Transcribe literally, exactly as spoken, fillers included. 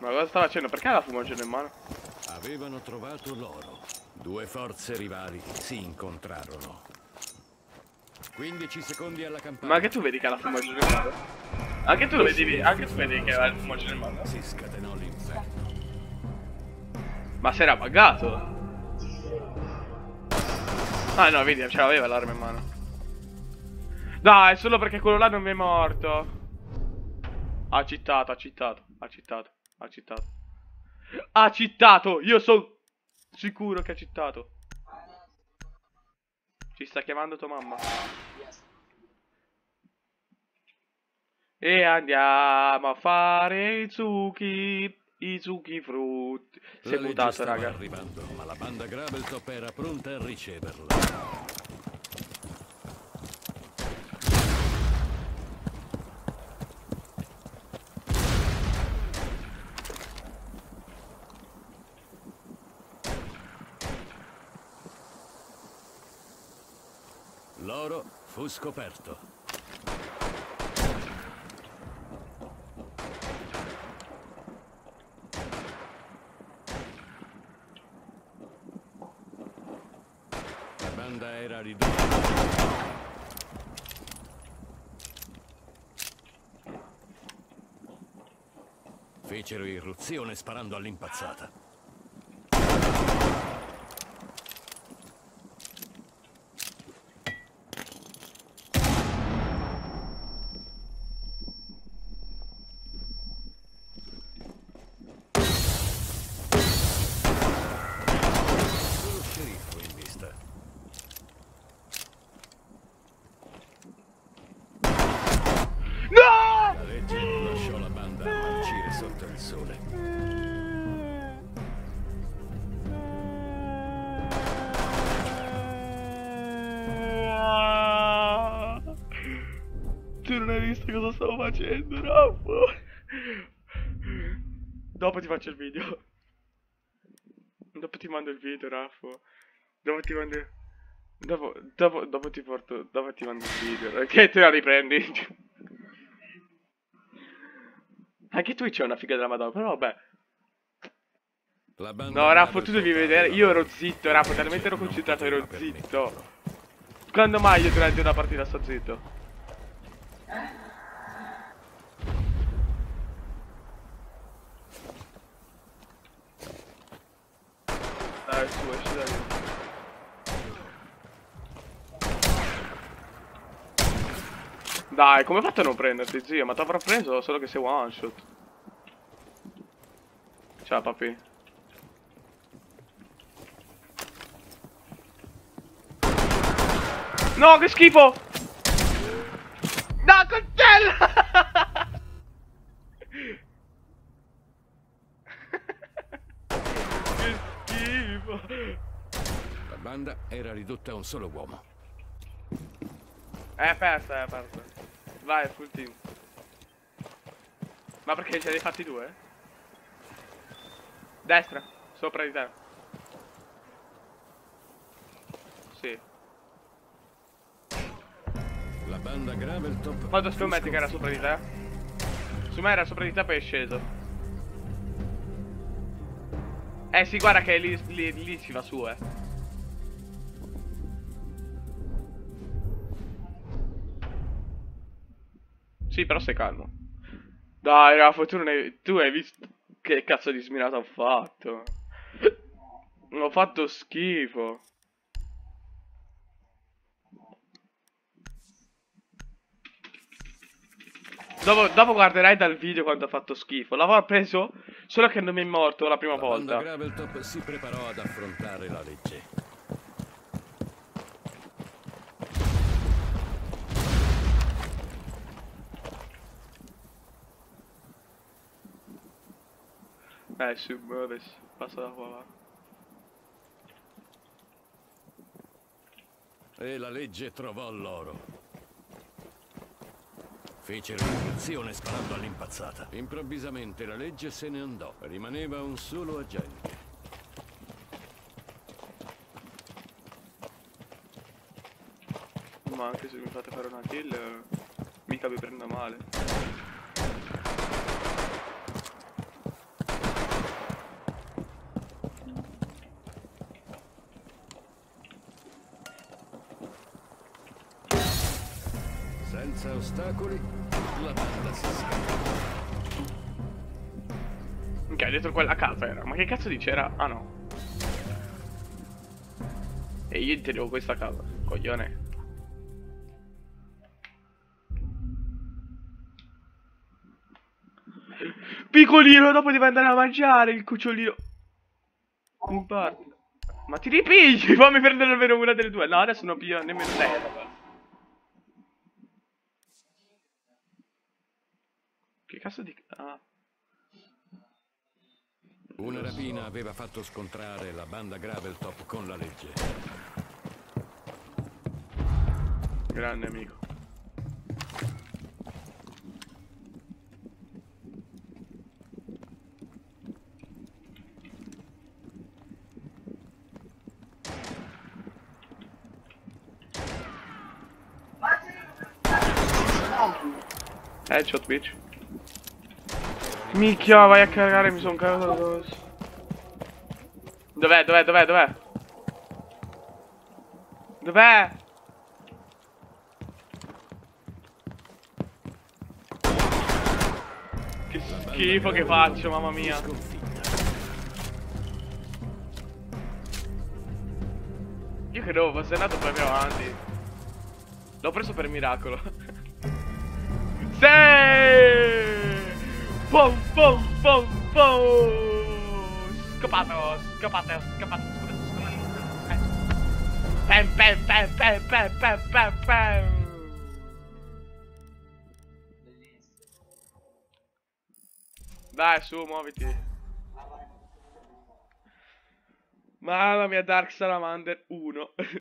Ma cosa sta facendo? Perché ha la fumogena in mano? Avevano trovato l'oro. Due forze rivali si incontrarono. quindici secondi alla campagna. Ma anche tu vedi che ha la fumogena in mano? Anche tu lo vedi, anche tu vedi che ha la fumogena in mano? Si scatenò l'inferno. Ma si era buggato? Ah no, vedi, ce l'aveva l'arma in mano. Dai, solo perché quello là non mi è morto. Ha citato, ha citato, ha citato, ha citato. Ha citato! Io sono sicuro che ha citato. Ci sta chiamando tua mamma. E andiamo a fare i zucchi, i zucchi frutti. Si è La legge mutato, stava raga. arrivando, ma la banda Graveltop era pronta a riceverla. L'oro fu scoperto. La banda era ridotta. Fecero irruzione sparando all'impazzata. La legge non lasciò la banda a marcire sotto il sole. Tu non hai visto cosa stavo facendo, Raffo? Dopo ti faccio il video. Dopo ti mando il video, Raffo. Dopo ti mando... Dopo, dopo, dopo ti porto... Dopo ti mando il video. Perché te la riprendi? Anche Twitch è una figa della Madonna, però vabbè. No, Raffo, tu devi vedere. Io ero zitto, Raffo, talmente ero concentrato, ero zitto. Quando mai io durante una partita sto zitto? Dai, su, esci da lì. Dai, come hai fatto a non prenderti, zio? Ma ti avrò preso solo che sei one shot. Ciao, papi. No, che schifo! No, coltello! Che schifo! La banda era ridotta a un solo uomo. È persa, è persa. Vai, full team. Ma perché ce ne hai fatti due? Destra, sopra di te. Sì. La banda Graveltop. Quanto scommetti che era sopra di te? Su me era sopra di te, poi è sceso. Eh sì, guarda che lì, lì, lì ci va su, eh. Sì, però sei calmo. Dai, Rafa, tu non hai... Tu hai visto che cazzo di sminata ho fatto? Ho fatto schifo. Dopo, dopo guarderai dal video quando ha fatto schifo. L'avevo preso, solo che non mi è morto la prima La volta. banda Graveltop si preparò ad affrontare la legge. Eh, si muove, passa da qua. E la legge trovò l'oro. Fecero irruzione sparando all'impazzata. Improvvisamente la legge se ne andò. Rimaneva un solo agente. Ma anche se mi fate fare una kill, mica vi prendo male. Senza ostacoli, la banda si scappa. Ok, dietro quella casa era. Ma che cazzo dice? Era... Ah no. E io intendevo questa casa, coglione. Piccolino, dopo deve andare a mangiare il cucciolino. Un bar. Ma ti ripigli, fammi prendere almeno una delle due. No, adesso non piglio nemmeno lei. Che cazzo di... Ah. Una rapina aveva fatto scontrare la banda Graveltop con la legge. Grande amico. Headshot, bitch. Micchia, vai a cagare, mi sono cagato addosso. Dov'è, dov'è, dov'è, dov'è? Dov'è? Che schifo che faccio, mamma mia. Io credevo fosse andato poi più avanti. L'ho preso per miracolo. Sì! Pom pom pom pom! Scappato, scappato, scappato, scappato, scappato. Pam pam pam pam pam pam pam pam. Dai, su, muoviti. Mamma mia, Dark Salamander uno.